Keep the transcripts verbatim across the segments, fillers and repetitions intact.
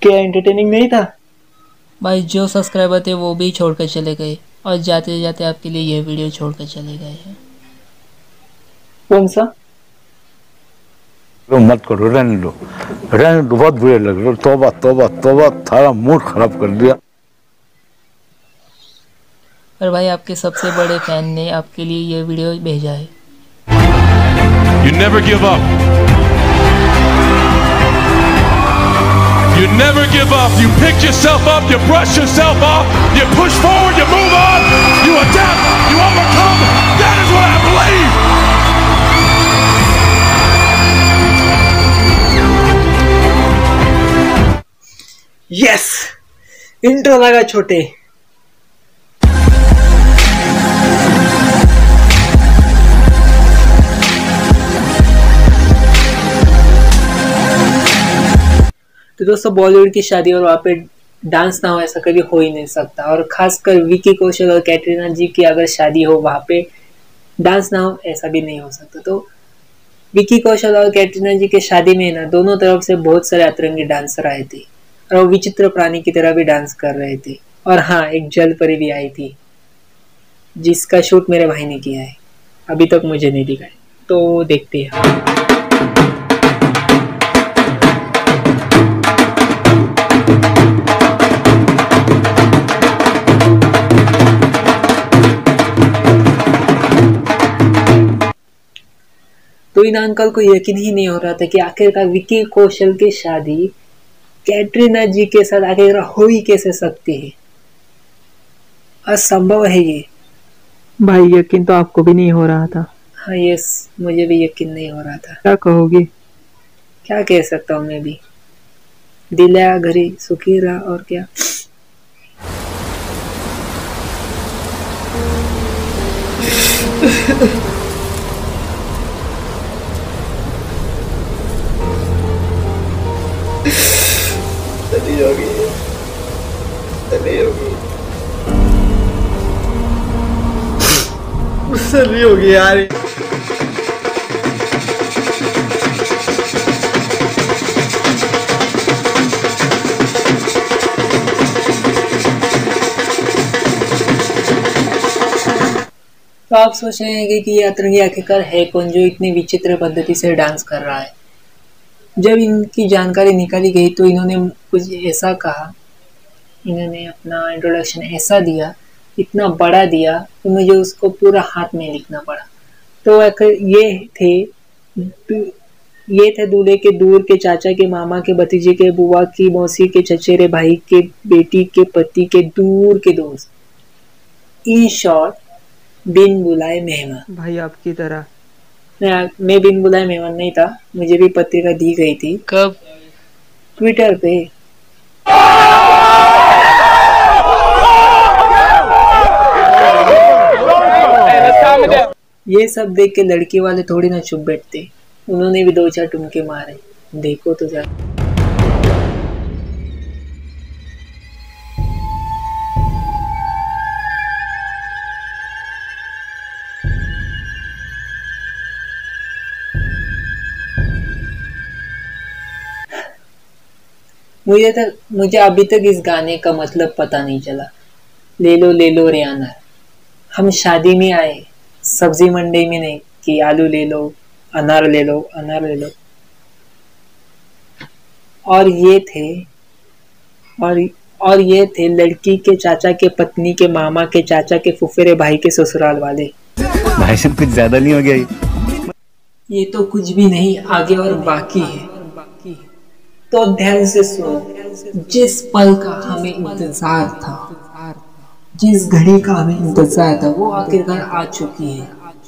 क्या एंटरटेनिंग नहीं था? भाई जो सब्सक्राइबर थे वो भी छोड़ कर चले गए और जाते जाते आपके लिए यह वीडियो छोड़ कर चले गए हैं। कौन सा? लो मत करो, रहने दो, रहने दो, बहुत बुरे लग रहे। तौबा तौबा तौबा, थारा मूड खराब कर दिया। पर भाई आपके सबसे बड़े फैन ने आपके लिए यह वीडियो भेजा है। You never give up. You never give up. You pick yourself up, you brush yourself off, you push forward, you move on, you adapt, you overcome. That is what I believe. Yes, intro लगा छोटे। तो दोस्तों, बॉलीवुड की शादी और वहाँ पे dance ना हो ऐसा कभी हो ही नहीं सकता। और खासकर विकी कौशल और कैटरीना जी की अगर शादी हो वहाँ पे डांस ना हो ऐसा भी नहीं हो सकता। तो विकी कौशल और कैटरीना जी के शादी में ना दोनों तरफ से बहुत सारे अतरंगी डांसर आए थे और वो विचित्र प्राणी की तरह भी डांस कर रहे थे। और हाँ, एक जल परी भी आई थी जिसका शूट मेरे भाई ने किया है, अभी तक मुझे नहीं दिखा है, तो देखते हैं। तो इन अंकल को यकीन ही नहीं हो रहा था कि आखिरकार विकी कौशल की शादी कैटरीना जी के साथ आखिर हो ही कैसे सकती है। असंभव है ये। भाई यकीन तो आपको भी नहीं हो रहा था। हाँ यस, मुझे भी यकीन नहीं हो रहा था। क्या कहोगे? क्या कह सकता हूँ मैं भी। दिला घरी सुखी रहा, और क्या। होगी होगी होगी यार। तो आप सोच रहे हैं कि ये अतरंगी आखिरकार है कौन जो इतनी विचित्र पद्धति से डांस कर रहा है। जब इनकी जानकारी निकाली गई तो इन्होंने कुछ ऐसा कहा, इन्होंने अपना इंट्रोडक्शन ऐसा दिया, इतना बड़ा दिया कि मुझे उसको पूरा हाथ में लिखना पड़ा। तो ये थे ये थे दूल्हे के दूर के चाचा के मामा के भतीजे के बुआ की मौसी के चचेरे भाई के बेटी के पति के दूर के दोस्त। इन शॉर्ट, बिन बुलाए मेहमान। भाई आपकी तरह मैं बिन बुलाए मेहमान नहीं था, मुझे भी पत्रिका दी गई थी। कब? ट्विटर पे। ये सब देख के लड़की वाले थोड़ी ना चुप बैठते, उन्होंने भी दो चार टुमके मारे। देखो तो जरा। मुझे तक मुझे अभी तक इस गाने का मतलब पता नहीं चला। ले लो ले लो रियाना, हम शादी में आए, सब्जी मंडी में नहीं कि आलू ले लो, अनार ले लो, अनार ले लो। और ये थे और और ये थे लड़की के चाचा के पत्नी के मामा के चाचा के फुफेरे भाई के ससुराल वाले। भाई साहब कुछ ज्यादा नहीं हो गया? ये तो कुछ भी नहीं, आगे और बाकी है। तो ध्यान से सुनो। जिस पल का हमें इंतजार था, जिस घड़ी का हमें इंतजार था, वो आखिरकार आ चुकी है।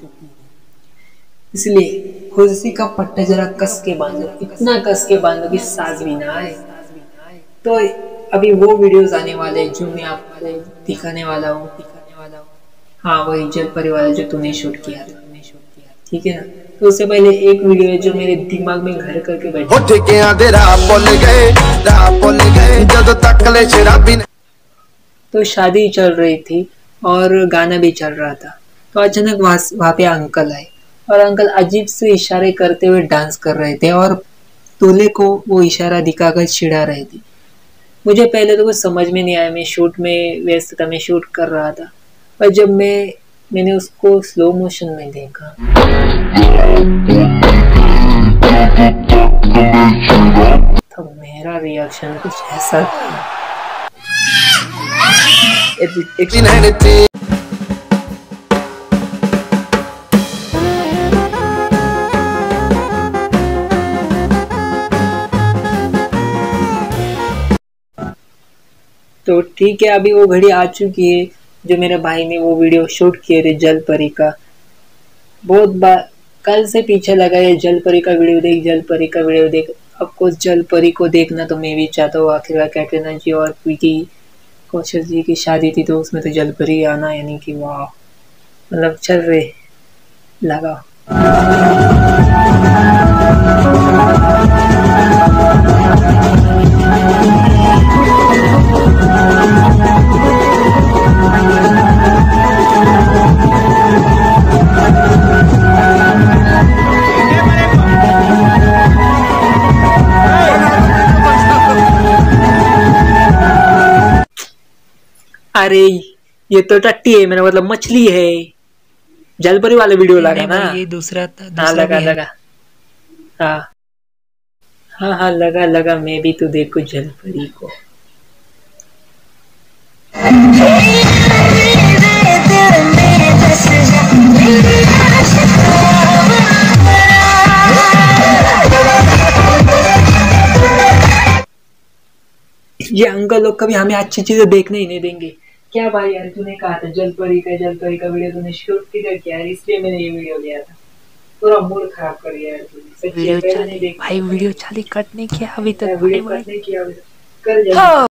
इसलिए खुशी का पट्टा जरा कस के बांधो, इतना कस के बांधो कि सांस भी ना आए। तो अभी वो वीडियोस आने वाले जो मैं आपको दिखाने वाला हूँ। हाँ, वही जल परिवार जो तूने शूट किया था, ठीक है ना। तो उससे पहले एक वीडियो है जो मेरे दिमाग में घर करके बैठा। तो शादी चल रही थी और गाना भी चल रहा था। तो अचानक वहाँ वहाँ पे अंकल आए और अंकल अजीब से इशारे करते हुए डांस कर रहे थे और दूल्हे को वो इशारा दिखाकर चिढ़ा रहे थे। मुझे पहले तो कुछ समझ में नहीं आया, मैं शूट में व्यस्त था, मैं शूट कर रहा था। पर जब मैं मैंने उसको स्लो मोशन में देखा तो मेरा रिएक्शन कुछ ऐसा था। तो ठीक है, अभी वो घड़ी आ चुकी है जो मेरे भाई ने वो वीडियो शूट किए थे जल परी का। बहुत बार कल से पीछे लगा है, जल परी का वीडियो देख, जल परी का वीडियो देख। आपको जल परी को देखना तो मैं भी चाहता हूँ। आखिरकार कैटरीना जी और विकी कौशल जी की शादी थी तो उसमें तो जल परी आना, यानी कि वाह, मतलब चल रहे लगा। अरे ये तो टट्टी है, मेरा मतलब मछली है। जलपरी वाले वीडियो लगा ना? ये दूसरा था, हाँ दूसरा लगा भी है। लगा हाँ हाँ हाँ लगा लगा। मैं भी तो देखो जलपरी को। ये अंकल लोग कभी हमें अच्छी चीजें देखने ही नहीं देंगे। क्या भाई यार, तूने कहा था जलपरी का जलपरी का वीडियो तूने शूट किया क्या यार, इसलिए मैंने ये वीडियो लिया था। पूरा मूड खराब कर दिया यार तूने। वीडियो चाली भाई, वीडियो चाली कट नहीं किया अभी तक। वीडियो कट नहीं किया अभी तक। कर जा।